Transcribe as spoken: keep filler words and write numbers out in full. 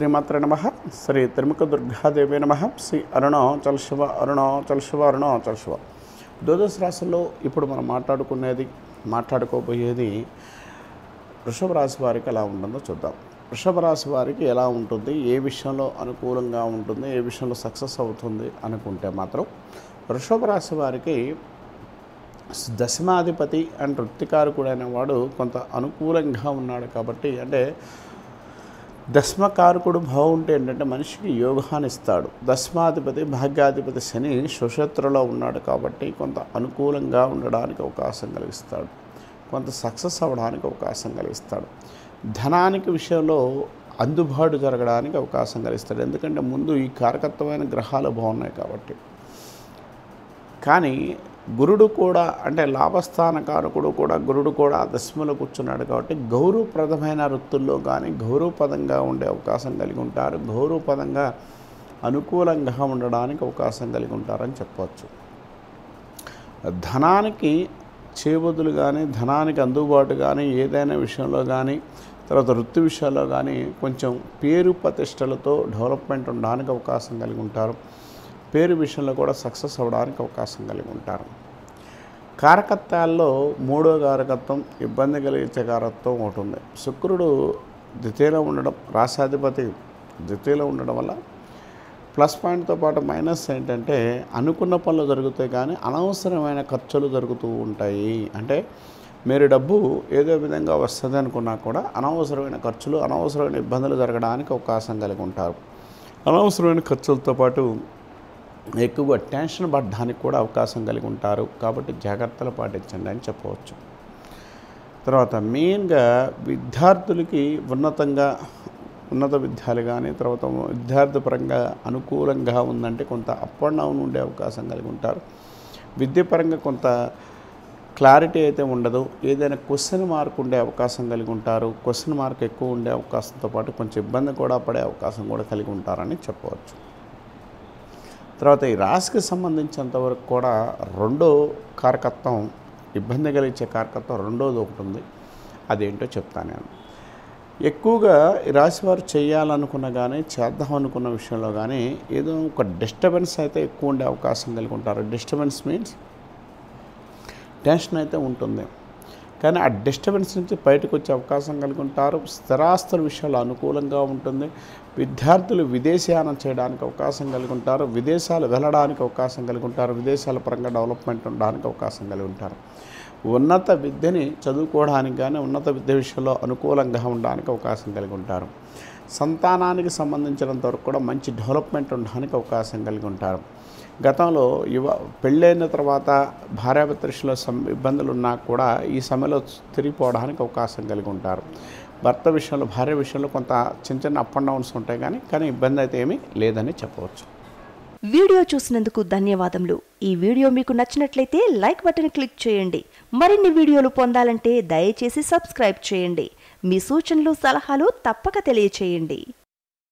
శ్రీమాత్రే నమః. శ్రీ త్రిముఖ దుర్గాదేవి నమః. శ్రీ అరుణాచల శివ అరుణాచల శివ అరుణాచల శివ. ద్వాదశ రాశుల్లో ఇప్పుడు మనం మాట్లాడుకునేది మాట్లాడుకోబోయేది వృషభ రాశి వారికి ఎలా ఉంటుందో చూద్దాం. వృషభ రాశి వారికి ఎలా ఉంటుంది, ఏ విషయంలో అనుకూలంగా ఉంటుంది, ఏ విషయంలో సక్సెస్ అవుతుంది అనుకుంటే మాత్రం వృషభ రాశి వారికి దశమాధిపతి అండ్ వృత్తికారకుడు అనేవాడు కొంత అనుకూలంగా ఉన్నాడు. కాబట్టి అంటే దశమకారకుడు బాగుంటే ఏంటంటే మనిషికి యోగాన్ని ఇస్తాడు. దశమాధిపతి భాగ్యాధిపతి శని సుక్షేత్రలో ఉన్నాడు కాబట్టి కొంత అనుకూలంగా ఉండడానికి అవకాశం కలిగిస్తాడు, కొంత సక్సెస్ అవ్వడానికి అవకాశం కలిగిస్తాడు. ధనానికి విషయంలో అందుబాటు జరగడానికి అవకాశం కలిగిస్తాడు, ఎందుకంటే ముందు ఈ కారకత్వమైన గ్రహాలు బాగున్నాయి కాబట్టి. కానీ గురుడు కూడా అంటే లాభస్థానకారకుడు కూడా గురుడు కూడా దశమలో కూర్చున్నాడు కాబట్టి గౌరవప్రదమైన వృత్తుల్లో కానీ గౌరవపదంగా ఉండే అవకాశం కలిగి ఉంటారు, గౌరవపదంగా అనుకూలంగా ఉండడానికి అవకాశం కలిగి ఉంటారని చెప్పవచ్చు. ధనానికి చేబదులు కానీ ధనానికి అందుబాటు కానీ ఏదైనా విషయంలో కానీ తర్వాత వృత్తి విషయాల్లో కానీ కొంచెం పేరు ప్రతిష్టలతో డెవలప్మెంట్ ఉండడానికి అవకాశం కలిగి ఉంటారు, పేరు విషయంలో కూడా సక్సెస్ అవ్వడానికి అవకాశం కలిగి ఉంటారు. కారకత్వాల్లో మూడో కారకత్వం ఇబ్బంది కలిగించే కారకత్వం ఒకటి ఉంది. శుక్రుడు ద్వితీయలో ఉండడం, రాశాధిపతి ద్వితీయలో ఉండడం వల్ల ప్లస్ పాయింట్తో పాటు మైనస్ ఏంటంటే అనుకున్న పనులు జరుగుతాయి కానీ అనవసరమైన ఖర్చులు జరుగుతూ ఉంటాయి. అంటే మీరు డబ్బు ఏదో విధంగా వస్తుంది అనుకున్నా కూడా అనవసరమైన ఖర్చులు అనవసరమైన ఇబ్బందులు జరగడానికి అవకాశం కలిగి ఉంటారు. అనవసరమైన ఖర్చులతో పాటు ఎక్కువగా టెన్షన్ పడడానికి కూడా అవకాశం కలిగి ఉంటారు, కాబట్టి జాగ్రత్తలు పాటించండి అని చెప్పవచ్చు. తర్వాత మెయిన్గా విద్యార్థులకి ఉన్నతంగా ఉన్నత విద్యాలు కానీ తర్వాత విద్యార్థి పరంగా అనుకూలంగా ఉందంటే కొంత అప్ అండ్ డౌన్ ఉండే అవకాశం కలిగి ఉంటారు. విద్యపరంగా కొంత క్లారిటీ అయితే ఉండదు, ఏదైనా క్వశ్చన్ మార్క్ ఉండే అవకాశం కలిగి ఉంటారు. క్వశ్చన్ మార్క్ ఎక్కువ ఉండే అవకాశంతో పాటు కొంచెం ఇబ్బంది కూడా పడే అవకాశం కూడా కలిగి ఉంటారని చెప్పవచ్చు. తర్వాత ఈ రాశికి సంబంధించినంతవరకు కూడా రెండో కారకత్వం ఇబ్బంది కలిగించే కారకత్వం రెండోది ఒకటి ఉంది, అదేంటో చెప్తాను నేను. ఎక్కువగా ఈ రాశి వారు చేయాలనుకున్న కానీ చేద్దాం అనుకున్న విషయంలో కానీ ఏదో ఒక డిస్టర్బెన్స్ అయితే ఎక్కువ ఉండే అవకాశం కలిగి ఉంటారు. డిస్టర్బెన్స్ మీన్స్ టెన్షన్ అయితే ఉంటుంది, కానీ ఆ డిస్టర్బెన్స్ నుంచి బయటకు వచ్చే అవకాశం కలిగి ఉంటారు. స్థిరాస్తుల విషయాలు అనుకూలంగా ఉంటుంది. విద్యార్థులు విదేశయానం చేయడానికి అవకాశం కలిగి ఉంటారు, విదేశాలు వెళ్ళడానికి అవకాశం కలిగి ఉంటారు, విదేశాల పరంగా డెవలప్మెంట్ ఉండడానికి అవకాశం కలిగి ఉంటారు. ఉన్నత విద్యని చదువుకోవడానికి కానీ ఉన్నత విద్య విషయంలో అనుకూలంగా ఉండడానికి అవకాశం కలిగి ఉంటారు. సంతానానికి సంబంధించినంత వరకు కూడా మంచి డెవలప్మెంట్ ఉండడానికి అవకాశం కలిగి ఉంటారు. గతంలో యువ పెళ్ళైన తర్వాత భార్యాభర్తృషుల సం ఇబ్బందులు ఉన్నా కూడా ఈ సమయంలో తిరిగిపోవడానికి అవకాశం కలిగి ఉంటారు. భర్త విషయంలో భార్య విషయంలో కొంత చిన్న చిన్న అప్ అండ్ డౌన్స్ ఉంటాయి కానీ కానీ ఇబ్బంది అయితే ఏమీ లేదని చెప్పవచ్చు. వీడియో చూసినందుకు ధన్యవాదములు. ఈ వీడియో మీకు నచ్చినట్లయితే లైక్ బటన్ క్లిక్ చేయండి. మరిన్ని వీడియోలు పొందాలంటే దయచేసి సబ్స్క్రైబ్ చేయండి. మీ సూచనలు సలహాలు తప్పక తెలియచేయండి.